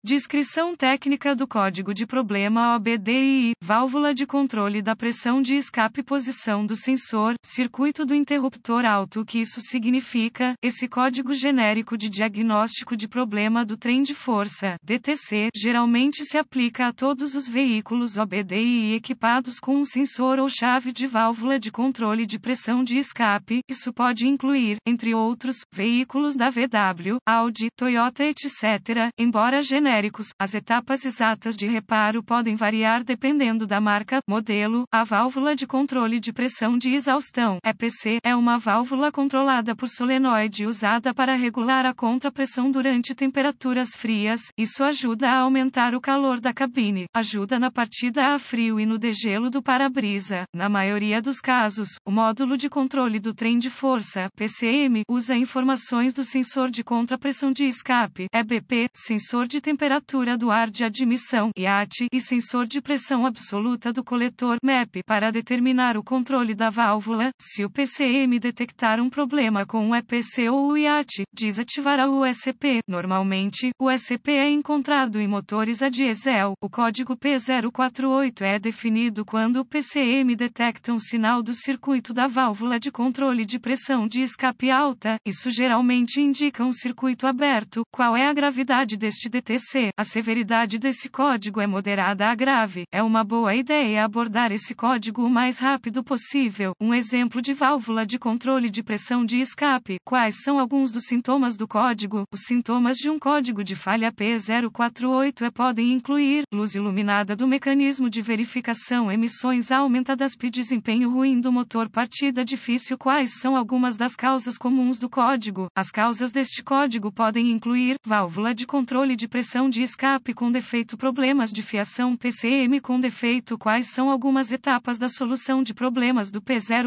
Descrição técnica do código de problema OBDII, válvula de controle da pressão de escape, posição do sensor, circuito do interruptor alto. O que isso significa? Esse código genérico de diagnóstico de problema do trem de força, DTC, geralmente se aplica a todos os veículos OBDII equipados com um sensor ou chave de válvula de controle de pressão de escape. Isso pode incluir, entre outros, veículos da VW, Audi, Toyota, etc. Embora genéricos, as etapas exatas de reparo podem variar dependendo da marca, modelo. A válvula de controle de pressão de exaustão, EPC, é uma válvula controlada por solenoide usada para regular a contrapressão durante temperaturas frias. Isso ajuda a aumentar o calor da cabine, ajuda na partida a frio e no degelo do para-brisa. Na maioria dos casos, o módulo de controle do trem de força, PCM, usa informações do sensor de contrapressão de escape, EBP, sensor de temperatura do ar de admissão, IAT, e sensor de pressão absoluta do coletor, MEP, para determinar o controle da válvula. Se o PCM detectar um problema com o EPC ou o IAT, desativará o USP. Normalmente, o USP é encontrado em motores a diesel. O código P048 é definido quando o PCM detecta um sinal do circuito da válvula de controle de pressão de escape alta. Isso geralmente indica um circuito aberto. Qual é a gravidade deste DTC? A severidade desse código é moderada a grave. É uma boa ideia abordar esse código o mais rápido possível. Um exemplo de válvula de controle de pressão de escape. Quais são alguns dos sintomas do código? Os sintomas de um código de falha P048 podem incluir luz iluminada do mecanismo de verificação, emissões aumentadas, desempenho ruim do motor, partida difícil. Quais são algumas das causas comuns do código? As causas deste código podem incluir válvula de controle de pressão de escape com defeito, problemas de fiação, PCM com defeito. Quais são algumas etapas da solução de problemas do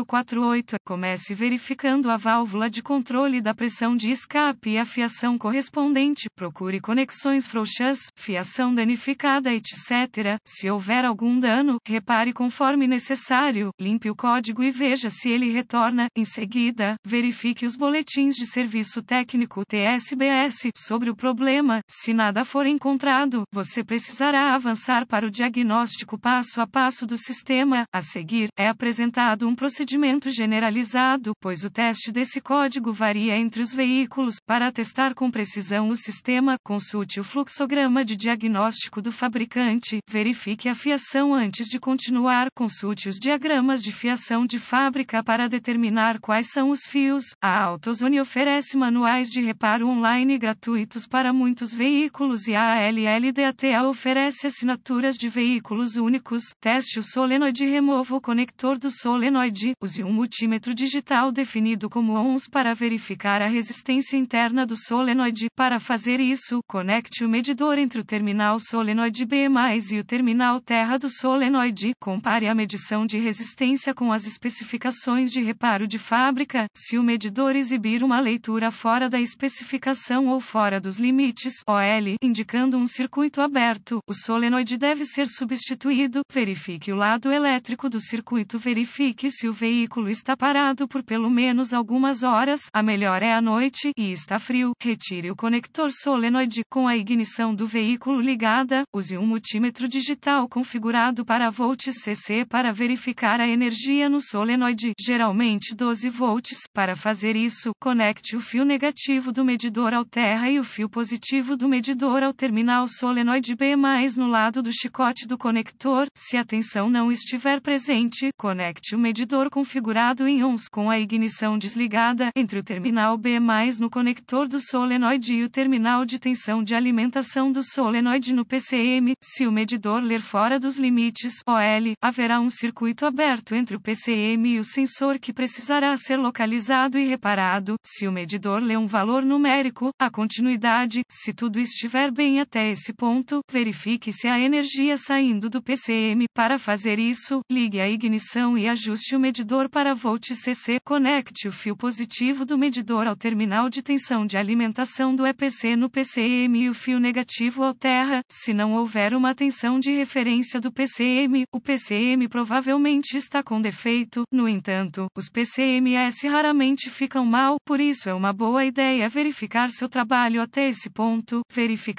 P048? Comece verificando a válvula de controle da pressão de escape e a fiação correspondente. Procure conexões frouxas, fiação danificada, etc. Se houver algum dano, repare conforme necessário. Limpe o código e veja se ele retorna. Em seguida, verifique os boletins de serviço técnico, TSBS, sobre o problema. Se nada for encontrado, você precisará avançar para o diagnóstico passo a passo do sistema. A seguir, é apresentado um procedimento generalizado, pois o teste desse código varia entre os veículos. Para testar com precisão o sistema, consulte o fluxograma de diagnóstico do fabricante, verifique a fiação antes de continuar, consulte os diagramas de fiação de fábrica para determinar quais são os fios. A AutoZone oferece manuais de reparo online gratuitos para muitos veículos e a ALLDATA oferece assinaturas de veículos únicos. Teste o solenoide, remova o conector do solenoide. Use um multímetro digital definido como ohms para verificar a resistência interna do solenoide. Para fazer isso, conecte o medidor entre o terminal solenoide B+, e o terminal terra do solenoide. Compare a medição de resistência com as especificações de reparo de fábrica. Se o medidor exibir uma leitura fora da especificação ou fora dos limites, OL, indicando um circuito aberto, o solenoide deve ser substituído. Verifique o lado elétrico do circuito. Verifique se o veículo está parado por pelo menos algumas horas. A melhor é à noite e está frio. Retire o conector solenoide. Com a ignição do veículo ligada, use um multímetro digital configurado para volts CC para verificar a energia no solenoide, geralmente 12 volts. Para fazer isso, conecte o fio negativo do medidor ao terra e o fio positivo do medidor ao terminal solenoide B+, no lado do chicote do conector. Se a tensão não estiver presente, conecte o medidor configurado em ohms com a ignição desligada entre o terminal B+, no conector do solenoide e o terminal de tensão de alimentação do solenoide no PCM. Se o medidor ler fora dos limites, OL, haverá um circuito aberto entre o PCM e o sensor que precisará ser localizado e reparado. Se o medidor lê um valor numérico, a continuidade. Se tudo estiver bem até esse ponto, verifique se há energia saindo do PCM. Para fazer isso, ligue a ignição e ajuste o medidor para volts CC. Conecte o fio positivo do medidor ao terminal de tensão de alimentação do EPC no PCM e o fio negativo ao terra. Se não houver uma tensão de referência do PCM, o PCM provavelmente está com defeito. No entanto, os PCMs raramente ficam mal, por isso é uma boa ideia verificar seu trabalho até esse ponto. Verificar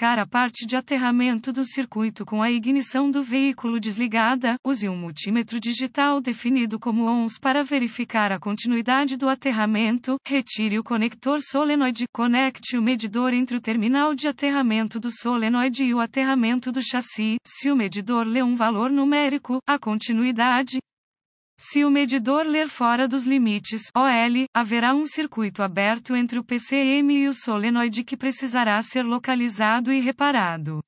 verificar a parte de aterramento do circuito com a ignição do veículo desligada, use um multímetro digital definido como ONS para verificar a continuidade do aterramento, retire o conector solenoide, conecte o medidor entre o terminal de aterramento do solenoide e o aterramento do chassi. Se o medidor lê um valor numérico, a continuidade. Se o medidor ler fora dos limites OL, haverá um circuito aberto entre o PCM e o solenoide que precisará ser localizado e reparado.